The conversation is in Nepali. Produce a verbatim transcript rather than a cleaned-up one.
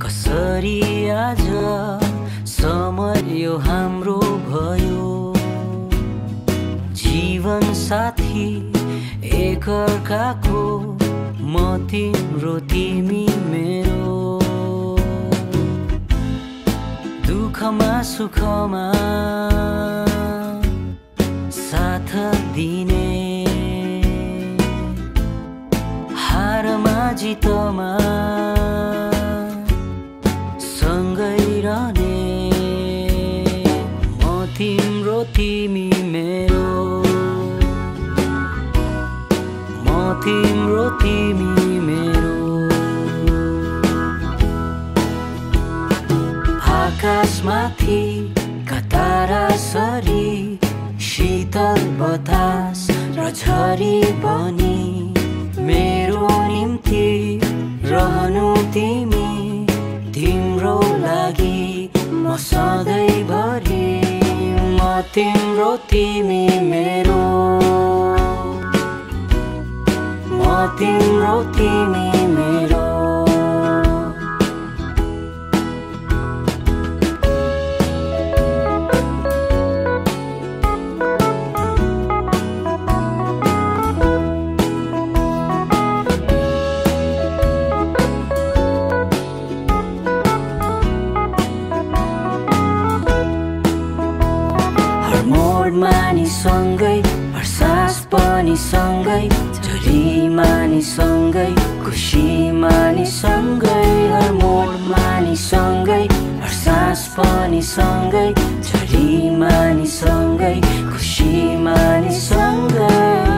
कसरी आज समय यो हाम्रो भयो। जीवन साथी एकअर्काको, म तिम्रो तिमी मेरो। दुःखमा सुखमा साथ दिने, हारमा जितमा सँगै रहने। म तिम्रो तिमी मेरो, म तिम्रो तिमी मेरो। आकाशमाथि तारा सरी, शीतल बतास र झरी बनी, मेरो निम्ति रहनु तिमी। तिम्रो लागि म सधैँभरि, म तिम्रो तिमी मेरो, म तिम्रो तिमी मेरो। मानी सँगै, हरसास पनि सँगै, झरी मानी सँगै, खुसी मानी सँगै। हर मोड मानी सँगै, हरसास पनि सँगै, झरी मानी सँगै, खुसी मानी सँगै।